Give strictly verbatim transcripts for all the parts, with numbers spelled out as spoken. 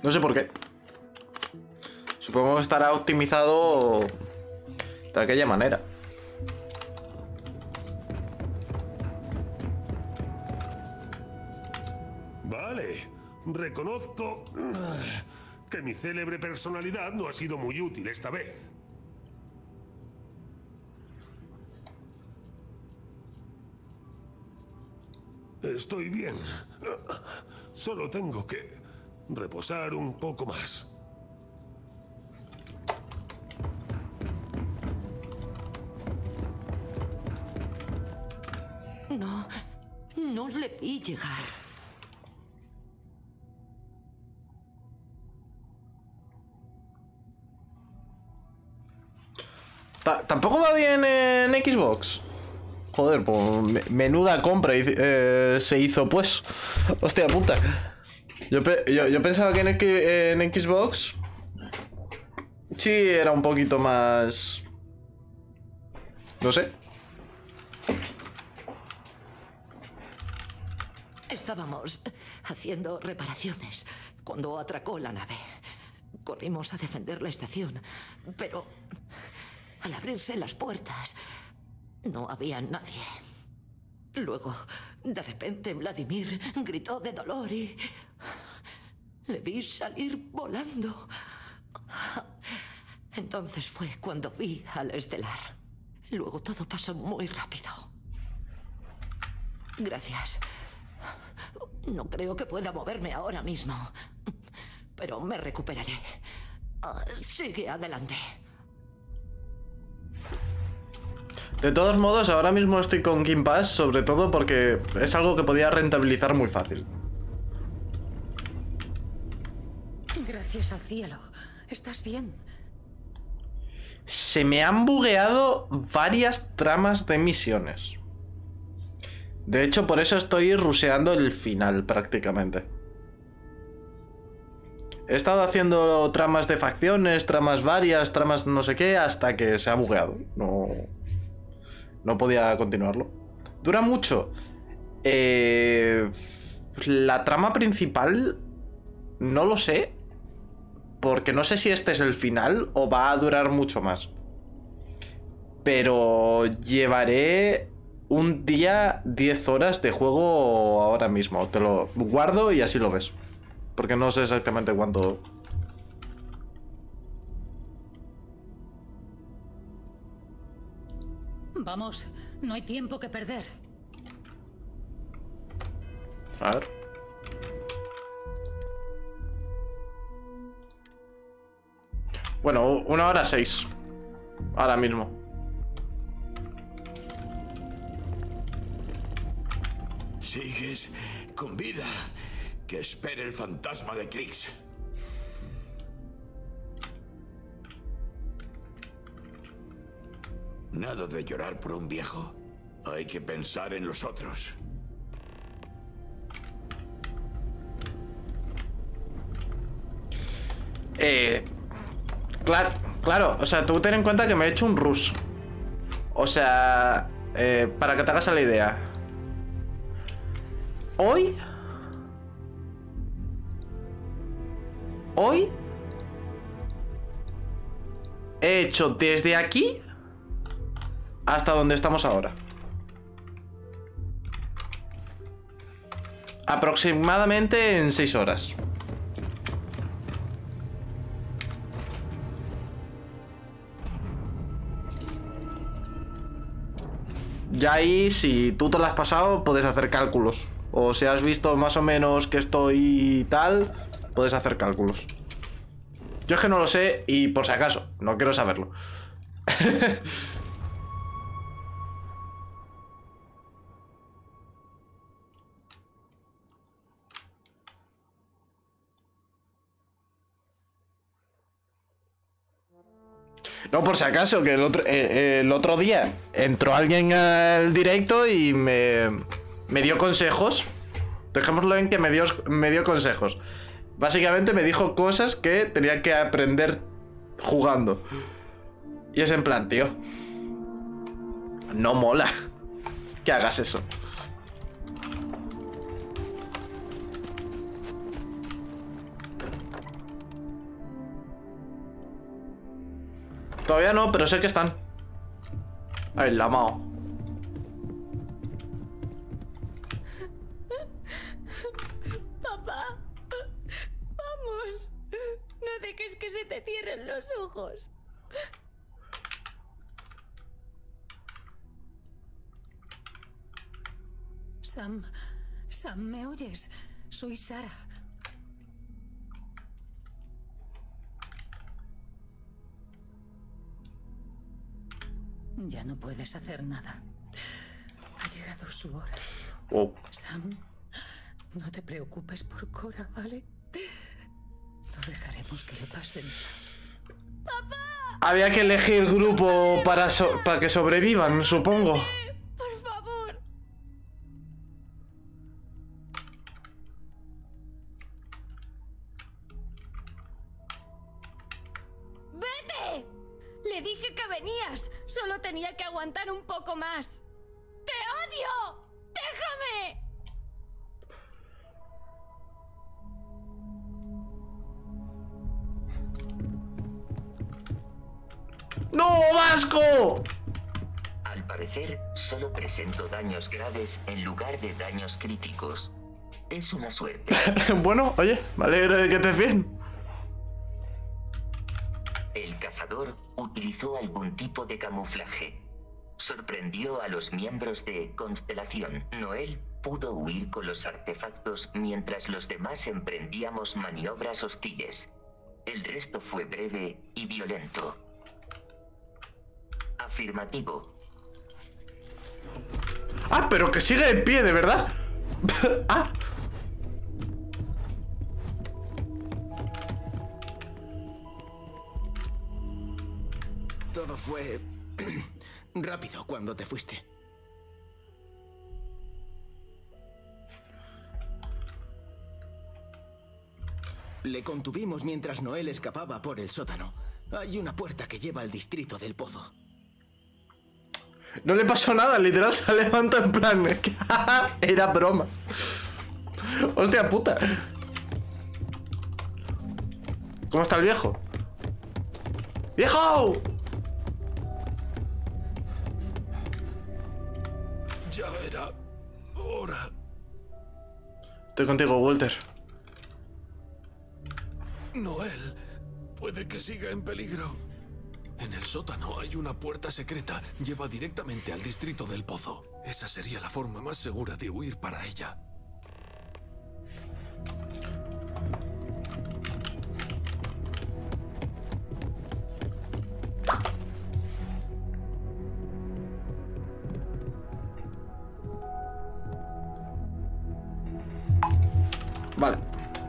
No sé por qué. Supongo que estará optimizado de aquella manera. Vale, reconozco que mi célebre personalidad no ha sido muy útil esta vez. Estoy bien. Solo tengo que reposar un poco más. No, no le vi llegar. Ta- Tampoco va bien en Xbox. Joder, pues menuda compra eh, se hizo, pues. Hostia puta. Yo, pe yo, yo pensaba que en, en Xbox sí era un poquito más... No sé. Estábamos haciendo reparaciones cuando atracó la nave. Corrimos a defender la estación, pero al abrirse las puertas no había nadie. Luego, de repente, Vladimir gritó de dolor y le vi salir volando. Entonces fue cuando vi al estelar. Luego todo pasó muy rápido. Gracias. No creo que pueda moverme ahora mismo, pero me recuperaré. Uh, sigue adelante. De todos modos, ahora mismo estoy con Game Pass, sobre todo porque es algo que podía rentabilizar muy fácil. Gracias al cielo. ¿Estás bien? Se me han bugueado varias tramas de misiones. De hecho, por eso estoy rusheando el final, prácticamente. He estado haciendo tramas de facciones, tramas varias, tramas no sé qué, hasta que se ha bugueado. No... No podía continuarlo. ¿Dura mucho? Eh, la trama principal... No lo sé. Porque no sé si este es el final o va a durar mucho más. Pero llevaré un día, diez horas de juego ahora mismo. Te lo guardo y así lo ves. Porque no sé exactamente cuánto... Vamos, no hay tiempo que perder. A ver. Bueno, una hora seis. Ahora mismo. Sigues con vida. Que espere el fantasma de Krix. Nada de llorar por un viejo. Hay que pensar en los otros. Eh... Claro, claro, o sea, tú ten en cuenta que me he hecho un rush. O sea... Eh, para que te hagas la idea. Hoy... Hoy... He hecho desde aquí... hasta donde estamos ahora. Aproximadamente en seis horas. Ya ahí, si tú te lo has pasado, puedes hacer cálculos. O si has visto más o menos que estoy tal, puedes hacer cálculos. Yo es que no lo sé y por si acaso, no quiero saberlo. No, por si acaso, que el otro, eh, el otro día entró alguien al directo y me, me dio consejos. Dejémoslo en que me dio, me dio consejos. Básicamente me dijo cosas que tenía que aprender jugando. Y es en plan, tío, no mola que hagas eso. Todavía no, pero sé que están. Ay, la mao. Papá, vamos. No dejes que se te cierren los ojos. Sam, Sam, ¿me oyes? Soy Sara. Ya no puedes hacer nada. Ha llegado su hora. Oh. Sam, no te preocupes por Cora, ¿vale? No dejaremos que le pase nada. ¡Papá! Había que elegir grupo para, so para que sobrevivan, supongo. Por favor. ¡Vete! Le dije que venías. Solo tenía que aguantar un poco más. ¡Te odio! ¡Déjame! ¡No, Vasco! Al parecer, solo presento daños graves en lugar de daños críticos. Es una suerte. Bueno, oye, me alegro de que estés bien. El cazador utilizó algún tipo de camuflaje. Sorprendió a los miembros de Constelación. Noel pudo huir con los artefactos mientras los demás emprendíamos maniobras hostiles. El resto fue breve y violento. Afirmativo. Ah, pero que sigue en pie, ¿de verdad? Ah. Todo fue rápido cuando te fuiste. Le contuvimos mientras Noel escapaba por el sótano. Hay una puerta que lleva al distrito del pozo. No le pasó nada, literal se levantó en plan. Era broma. Hostia puta. ¿Cómo está el viejo? ¡Viejo! Ya era hora. Estoy contigo, Walter. Noel, puede que siga en peligro. En el sótano hay una puerta secreta. Lleva directamente al distrito del pozo. Esa sería la forma más segura de huir para ella. Vale.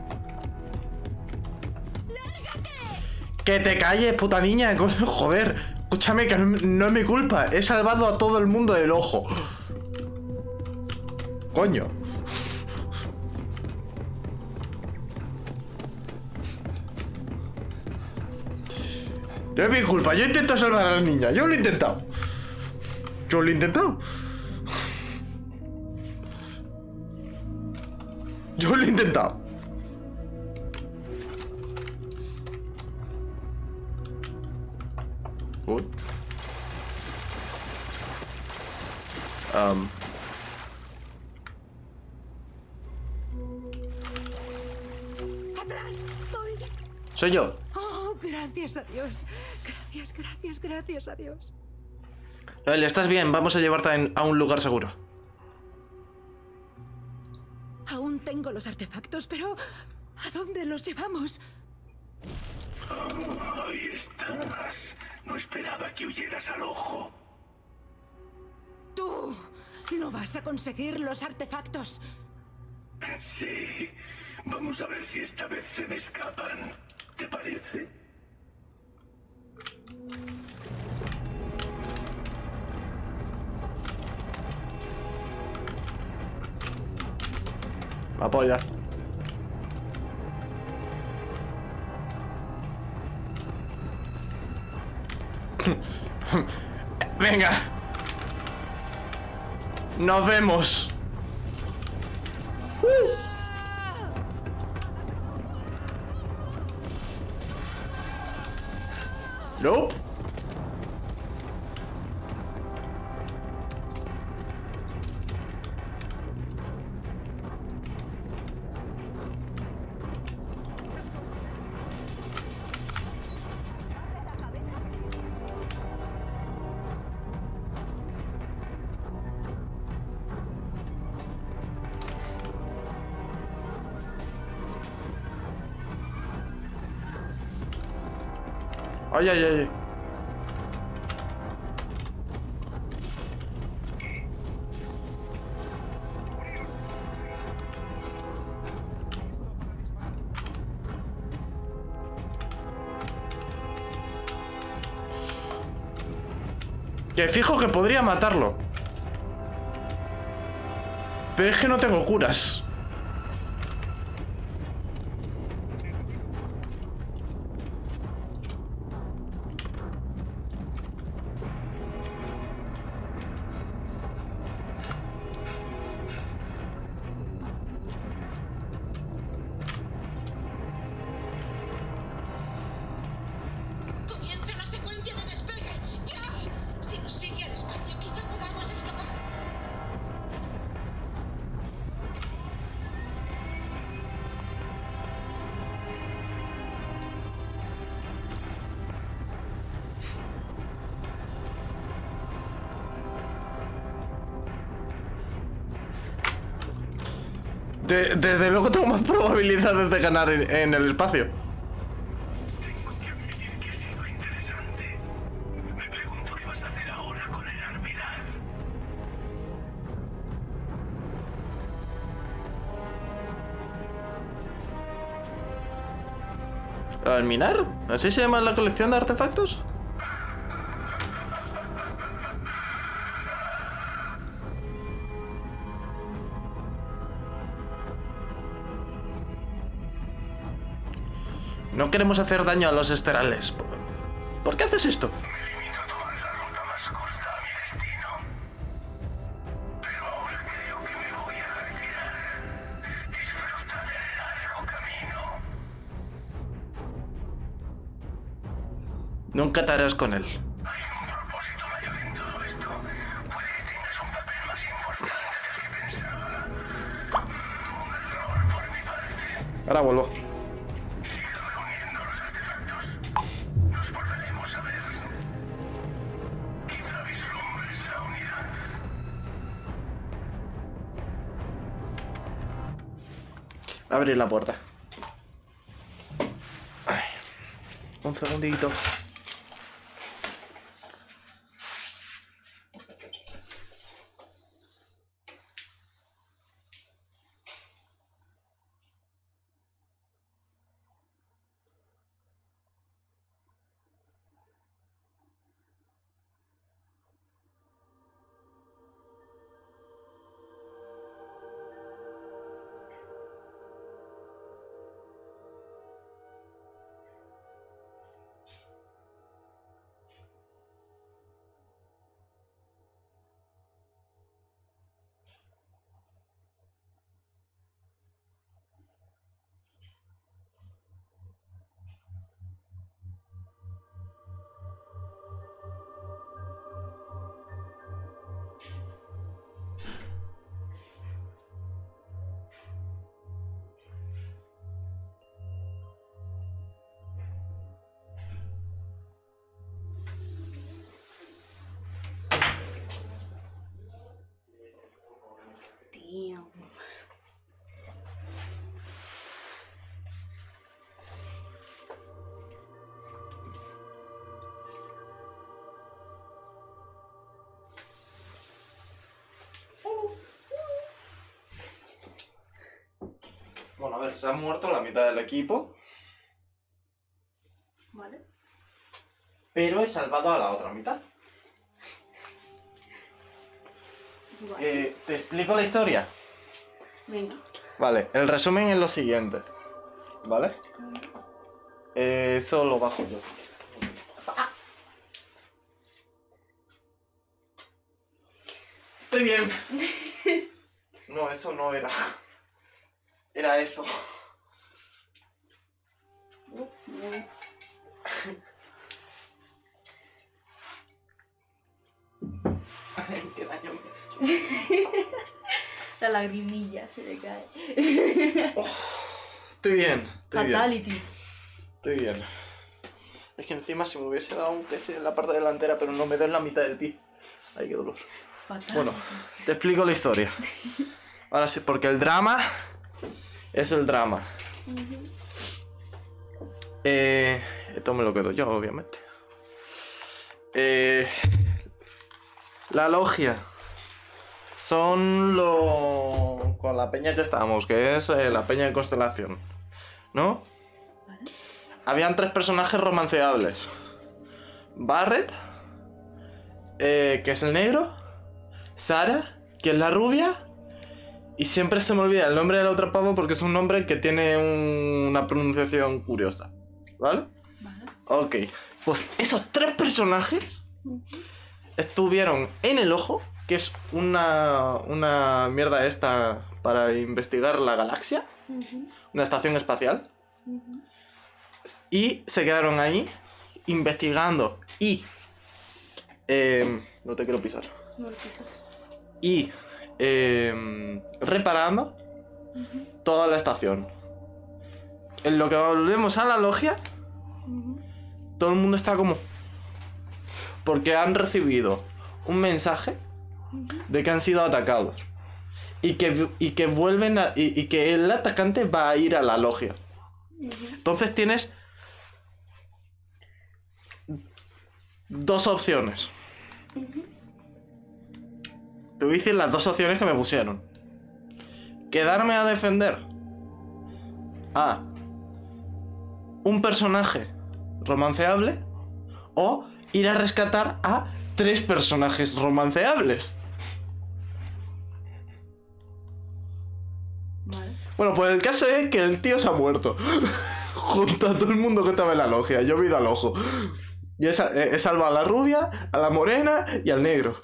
Que te calles, puta niña. Joder, escúchame, que no, no es mi culpa. He salvado a todo el mundo del ojo. Coño. No es mi culpa. Yo intento salvar a la niña. Yo lo he intentado. Yo lo he intentado. Yo lo he intentado. Uy. Um. ¡Atrás! ¡Voy! Soy yo. Oh, gracias a Dios. Gracias, gracias, gracias a Dios. Noel, estás bien. Vamos a llevarte a un lugar seguro. Aún tengo los artefactos, pero ¿a dónde los llevamos? Oh, ahí estás. No esperaba que huyeras al ojo. Tú no vas a conseguir los artefactos. Sí. Vamos a ver si esta vez se me escapan. ¿Te parece? La polla. Venga. Nos vemos. Uh. No. Ay, ay, ay. Que fijo que podría matarlo. Pero es que no tengo curas. Comienza la secuencia de despegue. ¡Ya! Si nos sigue al espacio, quizá podamos escapar. De- desde luego tengo más probabilidades de ganar en, en el espacio. Tengo que admitir que ha sido interesante. Me pregunto qué vas a hacer ahora con el alminar. ¿Alminar? ¿Así se llama la colección de artefactos? No queremos hacer daño a los esterales. ¿Por, ¿por qué haces esto? Me limito a tomar la ruta más corta a mi destino. Pero ahora creo que me voy a retirar. Disfrutaré del largo camino. Nunca te harás con él. Hay un propósito mayor en todo esto. Puede que tengas un papel más importante del que pensaba. Un error por mi parte. Ahora vuelvo. Sigue reuniendo los artefactos. Nos volveremos a ver. Quizá vislumbres la unidad. Abrir la puerta. Ay, un segundito. Tío. Bueno, a ver, se ha muerto la mitad del equipo. Vale. Pero he salvado a la otra mitad. Vale. Eh, ¿Te explico la historia? Venga. Vale, el resumen es lo siguiente. ¿Vale? Eh, eso lo bajo yo. si quieres. Estoy bien. No, eso no era. Era esto. Ay, qué daño me ha hecho. La lagrimilla se le cae. Estoy bien, estoy bien. Fatality. Estoy bien. Es que encima si me hubiese dado un T S en la parte delantera, pero no me da en la mitad del pie. Ay, qué dolor. Fatality. Bueno, te explico la historia. Ahora sí, porque el drama es el drama. Eh, esto me lo quedo yo, obviamente. Eh, la logia. Son lo... con la peña que estamos, que es eh, la peña de constelación, ¿no? Vale. Habían tres personajes romanceables. Barret, eh, que es el negro. Sara, que es la rubia. Y siempre se me olvida el nombre del otro pavo porque es un nombre que tiene un- una pronunciación curiosa. ¿Vale? Vale. Ok. Pues esos tres personajes estuvieron en el ojo, que es una, una mierda esta para investigar la galaxia. Una estación espacial. Y se quedaron ahí investigando y... eh, no te quiero pisar. No lo pisas. Y eh, reparando toda la estación. En lo que volvemos a la logia, todo el mundo está como... porque han recibido un mensaje de que han sido atacados. Y que, y que vuelven a... Y, y que el atacante va a ir a la logia. Entonces tienes... dos opciones. Te voy a decir las dos opciones que me pusieron. Quedarme a defender a un personaje romanceable o ir a rescatar a tres personajes romanceables. Vale. Bueno, pues el caso es que el tío se ha muerto. Junto a todo el mundo que estaba en la logia. Yo he ido al ojo. Y he, sa- he salvado a la rubia, a la morena y al negro.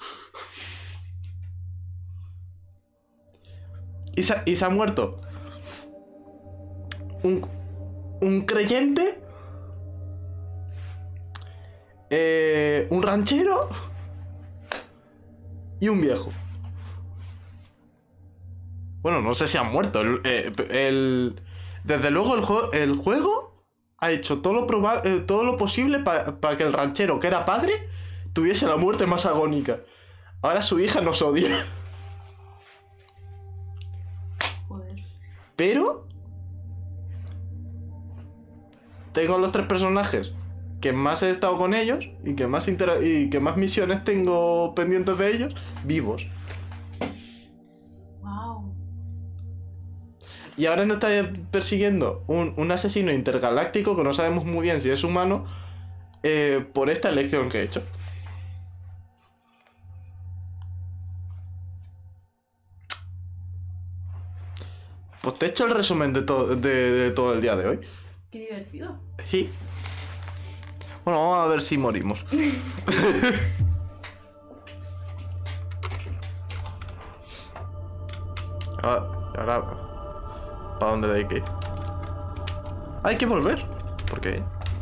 Y se, y se ha muerto un, un creyente, eh, un ranchero y un viejo. Bueno, no sé si han muerto. El, eh, el- desde luego el, juego el juego ha hecho todo lo, proba- eh, todo lo posible para que el ranchero, que era padre, tuviese la muerte más agónica. Ahora su hija nos odia. Joder. Pero tengo los tres personajes que más he estado con ellos y que más intera- y que más misiones tengo pendientes de ellos vivos. Wow. Y ahora nos está persiguiendo un, un asesino intergaláctico que no sabemos muy bien si es humano, eh, por esta elección que he hecho. Pues te he hecho el resumen de, to- de, de todo el día de hoy. Qué divertido. Sí. Bueno, vamos a ver si morimos. Ah, ahora, ¿para dónde hay que ir? Hay que volver. ¿Por qué?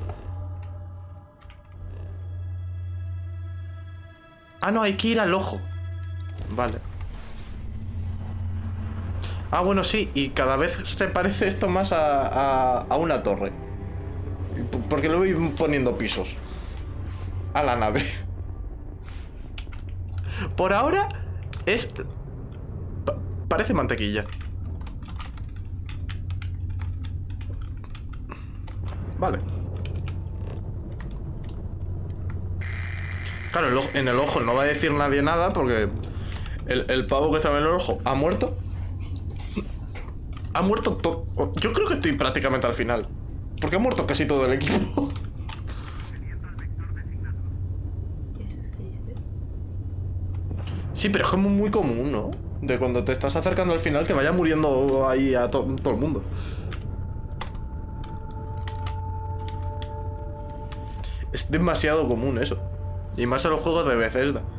Ah, no, hay que ir al ojo. Vale. Ah, bueno, sí, y cada vez se parece esto más a, a, a una torre. P- Porque le voy poniendo pisos a la nave. Por ahora es... pa- parece mantequilla. Vale. Claro, el ojo- en el ojo no va a decir nadie nada porque el, el pavo que estaba en el ojo ha muerto. Ha muerto todo. Yo creo que estoy prácticamente al final. Porque ha muerto casi todo el equipo. Eso es triste. Sí, pero es como muy común, ¿no? De cuando te estás acercando al final que vaya muriendo ahí a to- todo el mundo. Es demasiado común eso. Y más en los juegos de Bethesda.